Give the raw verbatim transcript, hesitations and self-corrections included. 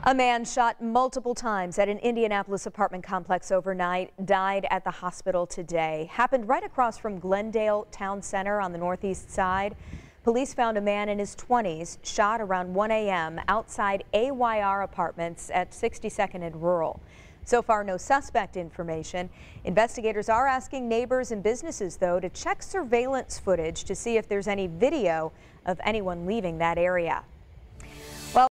A man shot multiple times at an Indianapolis apartment complex overnight died at the hospital today. Happened right across from Glendale Town Center on the northeast side. Police found a man in his twenties shot around one A M outside A Y R Apartments at sixty-second and Rural. So far, no suspect information. Investigators are asking neighbors and businesses, though, to check surveillance footage to see if there's any video of anyone leaving that area.